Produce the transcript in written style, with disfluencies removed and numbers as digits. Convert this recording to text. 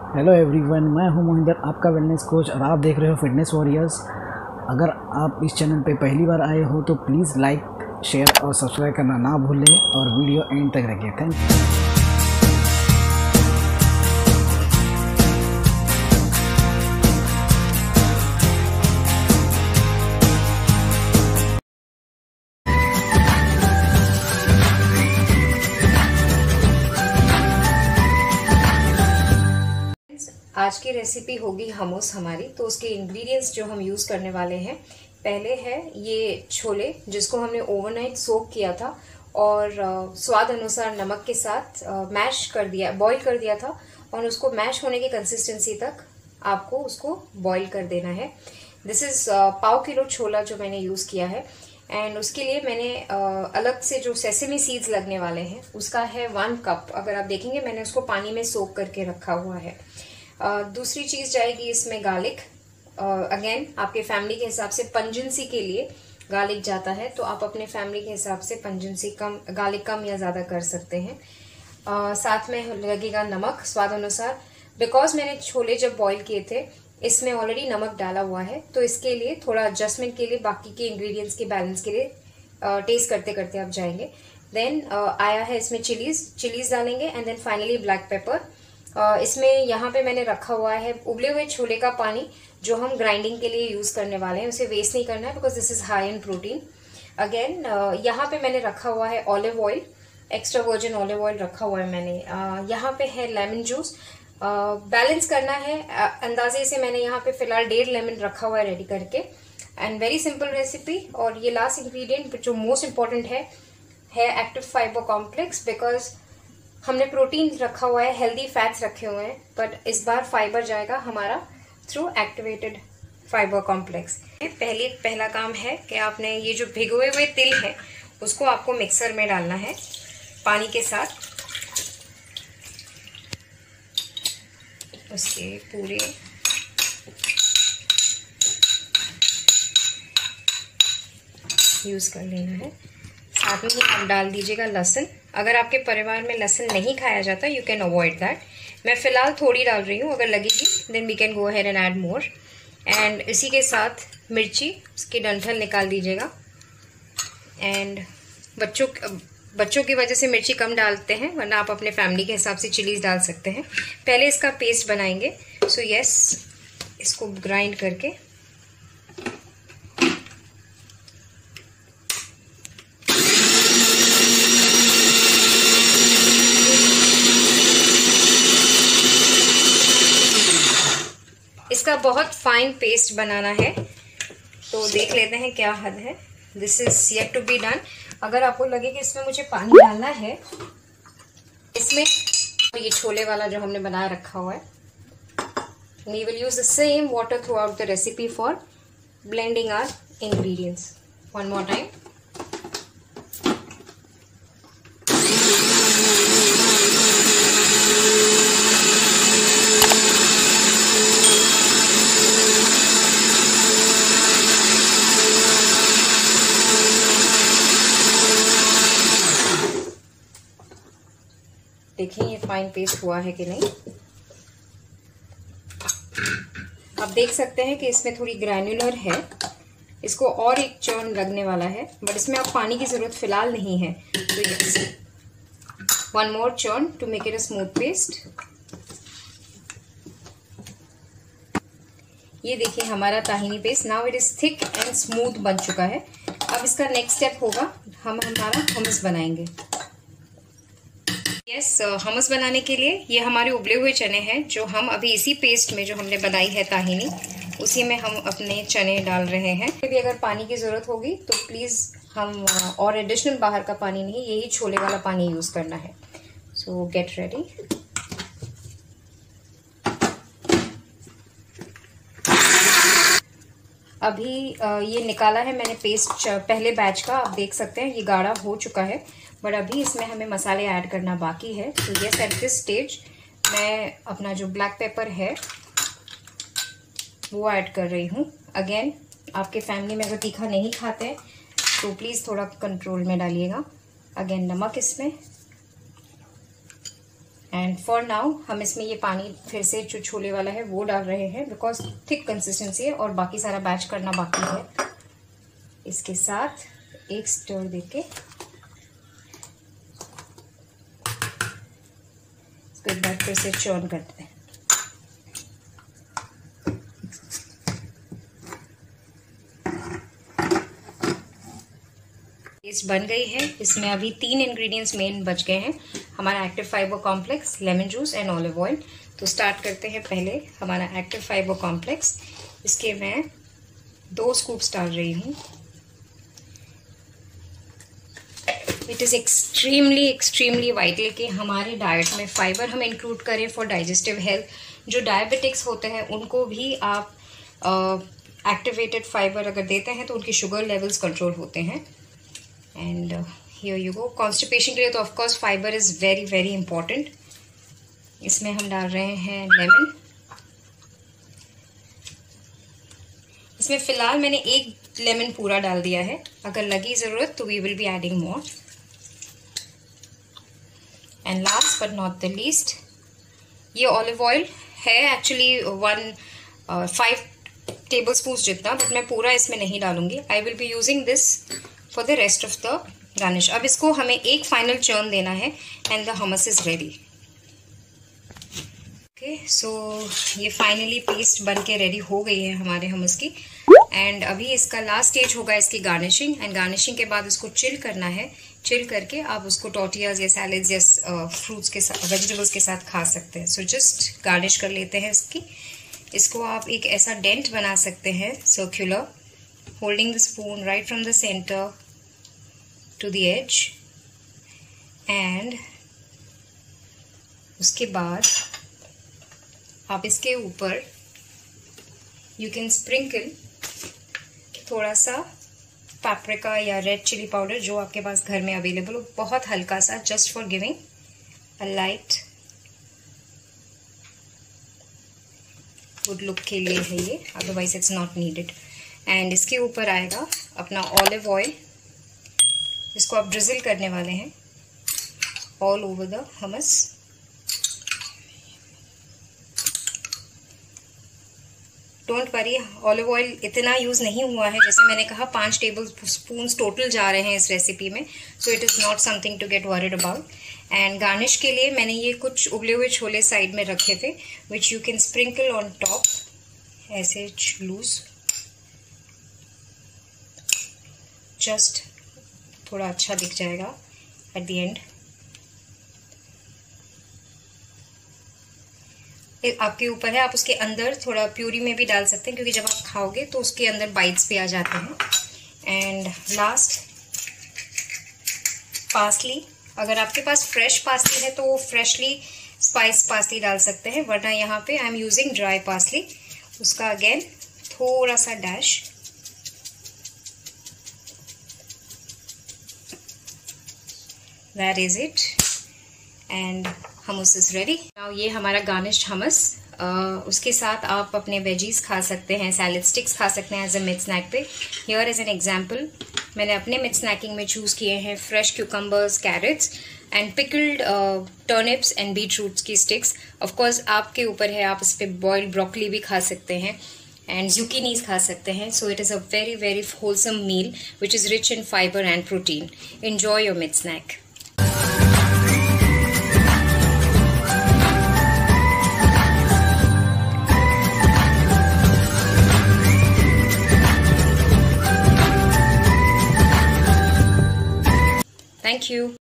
Hello everyone, मैं हूं मोहिंदर, आपका वेलनेस कोच, और आप देख रहे हो फिटनेस वॉरियर्स। अगर आप इस चैनल पे पहली बार आए हो तो प्लीज़ लाइक, शेयर और सब्सक्राइब करना ना भूलें और वीडियो एंड तक रखें। Thank you. आज की रेसिपी होगी हमूस हमारी। तो उसके इंग्रेडिएंट्स जो हम यूज़ करने वाले हैं, पहले है ये छोले जिसको हमने ओवरनाइट सोक किया था और स्वाद अनुसार नमक के साथ मैश कर दिया, बॉईल कर दिया था, और उसको मैश होने की कंसिस्टेंसी तक आपको उसको बॉईल कर देना है। दिस इज़ पाव किलो छोला जो मैंने यूज़ किया है। एंड उसके लिए मैंने अलग से जो सेसेमी सीड्स लगने वाले हैं उसका है 1 कप। अगर आप देखेंगे मैंने उसको पानी में सोक करके रखा हुआ है। दूसरी चीज़ जाएगी इसमें गार्लिक। अगेन आपके फैमिली के हिसाब से पंजेंसी के लिए गार्लिक जाता है, तो आप अपने फैमिली के हिसाब से पंजेंसी कम, गार्लिक कम या ज़्यादा कर सकते हैं। साथ में लगेगा नमक स्वाद अनुसार। बिकॉज मैंने छोले जब बॉईल किए थे इसमें ऑलरेडी नमक डाला हुआ है, तो इसके लिए थोड़ा एडजस्टमेंट के लिए बाकी के इंग्रेडिएंट्स के बैलेंस के लिए टेस्ट करते करते आप जाएंगे। देन आया है इसमें चिलीज डालेंगे, and then finally black pepper. इसमें यहाँ पे मैंने रखा हुआ है उबले हुए छोले का पानी जो हम ग्राइंडिंग के लिए यूज़ करने वाले हैं। उसे वेस्ट नहीं करना है because this is high in protein. Again यहाँ पे मैंने रखा हुआ है olive oil, extra virgin olive oil रखा हुआ है मैंने। यहाँ पे है लेमन जूस। बैलेंस करना है अंदाजे से। मैंने यहाँ पे फिलहाल 1.5 लेमन रखा हुआ है रेडी करके। And very simple recipe. और ये लास्ट इंग्रेडिएंट जो मोस्ट इम्पॉर्टेंट है एक्टिव फाइबर कॉम्प्लेक्स। बिकॉज हमने प्रोटीन रखा हुआ है, हेल्दी फैट्स रखे हुए हैं, बट इस बार फाइबर जाएगा हमारा थ्रू एक्टिवेटेड फाइबर कॉम्प्लेक्स। पहला काम है कि आपने ये जो भिगोए हुए तिल है उसको आपको मिक्सर में डालना है पानी के साथ। उसके पूरे यूज़ कर लेना है। साथ में ही आप डाल दीजिएगा लहसुन। अगर आपके परिवार में लहसुन नहीं खाया जाता यू कैन अवॉइड दैट। मैं फ़िलहाल थोड़ी डाल रही हूँ, अगर लगेगी then we can go ahead and add more. And इसी के साथ मिर्ची, उसकी डंठल निकाल दीजिएगा। एंड बच्चों की वजह से मिर्ची कम डालते हैं, वरना आप अपने फैमिली के हिसाब से चिलीज डाल सकते हैं। पहले इसका पेस्ट बनाएंगे। सो यस, इसको ग्राइंड करके इसका बहुत फाइन पेस्ट बनाना है। तो देख लेते हैं क्या हद है। This is yet to be done. अगर आपको लगे कि इसमें मुझे पानी डालना है, इसमें ये छोले वाला जो हमने बनाया रखा हुआ है, we will use the same water throughout the recipe for blending our ingredients. One more time. देखिए ये फाइन पेस्ट हुआ है कि नहीं। आप देख सकते हैं कि इसमें थोड़ी ग्रैन्युलर है, इसको और एक चर्न लगने वाला है, बट इसमें अब पानी की ज़रूरत फ़िलहाल नहीं है। तो yes, 1 more churn to make it a smooth paste. ये देखिए हमारा tahini paste now it is thick and smooth बन चुका है। अब इसका नेक्स्ट स्टेप होगा, हम हमारा हमस बनाएंगे। यस, हमस बनाने के लिए ये हमारे उबले हुए चने हैं जो हम अभी इसी पेस्ट में जो हमने बनाई है ताहिनी, उसी में हम अपने चने डाल रहे हैं। भी अगर पानी की ज़रूरत होगी तो प्लीज़ हम और एडिशनल बाहर का पानी नहीं, यही छोले वाला पानी यूज़ करना है। So get ready. अभी ये निकाला है मैंने पेस्ट पहले बैच का। आप देख सकते हैं ये गाढ़ा हो चुका है, बट अभी इसमें हमें मसाले ऐड करना बाकी है। तो यस, एट दिस स्टेज मैं अपना जो ब्लैक पेपर है वो ऐड कर रही हूँ। अगेन आपके फैमिली में अगर तीखा नहीं खाते तो प्लीज़ थोड़ा कंट्रोल में डालिएगा। अगेन नमक इसमें एंड फॉर नाउ हम इसमें ये पानी फिर से जो छोले वाला है वो डाल रहे हैं, बिकॉज थिक कंसिस्टेंसी है और बाकी सारा बैच करना बाकी है। इसके साथ एक स्टर देके इसको एक बार फिर से चर्न करते हैं। पेस्ट बन गई है। इसमें अभी 3 इंग्रेडिएंट्स मेन बच गए हैं, हमारा active fibre complex, lemon juice and olive oil. तो स्टार्ट करते हैं पहले हमारा एक्टिव फाइबर कॉम्प्लेक्स। इसके मैं 2 स्कूप्स डाल रही हूँ। इट इज़ एक्सट्रीमली वाइटल कि हमारे डाइट में फाइबर हम इंक्लूड करें फॉर डाइजेस्टिव हेल्थ। जो डायबिटिक्स होते हैं उनको भी आप एक्टिवेटेड फाइबर अगर देते हैं तो उनकी शुगर लेवल्स कंट्रोल होते हैं। And here you go. Constipation के लिए तो of course fibre is very important. इसमें हम डाल रहे हैं लेमन। इसमें फ़िलहाल मैंने 1 लेमन पूरा डाल दिया है, अगर लगी ज़रूरत तो we will be adding more. And last but not the least, ये ऑलिव ऑयल है एक्चुअली 5 टेबल स्पून जितना, बट मैं पूरा इसमें नहीं डालूंगी। I will be using this for the rest of the garnish. अब इसको हमें एक फाइनल चर्न देना है and the hummus is ready. Okay, so ये फाइनली पेस्ट बन के रेडी हो गई है हमारे हमस की। एंड अभी इसका लास्ट स्टेज होगा इसकी गार्निशिंग। एंड गार्निशिंग के बाद इसको चिल करना है। चिल करके आप उसको टॉर्टियाज या सैलेड्स या फ्रूट्स के साथ, वेजिटेबल्स के साथ खा सकते हैं। सो जस्ट गार्निश कर लेते हैं इसकी। इसको आप एक ऐसा डेंट बना सकते हैं circular, holding the spoon right from the centre to the edge. And उसके बाद आप इसके ऊपर यू कैन स्प्रिंकल थोड़ा सा पैप्रिका या रेड चिली पाउडर, जो आपके पास घर में अवेलेबल हो, बहुत हल्का सा, just for giving a light good look के लिए है ये, otherwise it's not needed. And इसके ऊपर आएगा अपना ऑलिव ऑयल, इसको आप ड्रिजल करने वाले हैं all over the hummus. Don't worry, olive oil इतना यूज़ नहीं हुआ है, जैसे मैंने कहा 5 टेबल स्पून टोटल जा रहे हैं इस रेसिपी में। So it is not something to get worried about. And garnish के लिए मैंने ये कुछ उबले हुए छोले साइड में रखे थे, which you can sprinkle on top, ऐसे लूज, जस्ट थोड़ा अच्छा दिख जाएगा एट द एंड। आपके ऊपर है, आप उसके अंदर थोड़ा प्यूरी में भी डाल सकते हैं, क्योंकि जब आप खाओगे तो उसके अंदर बाइट्स भी आ जाते हैं। एंड लास्ट पार्सली, अगर आपके पास फ्रेश पार्सली है तो वो फ्रेशली स्पाइस पार्सली डाल सकते हैं, वरना यहाँ पे I am using dry parsley. उसका अगेन थोड़ा सा dash. That is it and hummus is ready. Now ये हमारा garnished hummus, उसके साथ आप अपने वेजीज खा सकते हैं, सैलड स्टिक्स खा सकते हैं एज अ मिड स्नैक पे। हियर इज़ एन एग्जाम्पल, मैंने अपने मिड स्नैकिंग में चूज़ किए हैं fresh cucumbers, carrots and pickled turnips and beetroots की स्टिक्स। ऑफकोर्स आपके ऊपर है, आप इस पर बॉइल्ड ब्रोकली भी खा सकते हैं एंड zucchinis खा सकते हैं। So it is a very wholesome meal which is rich in fibre and protein. Enjoy your mid snack. Thank you.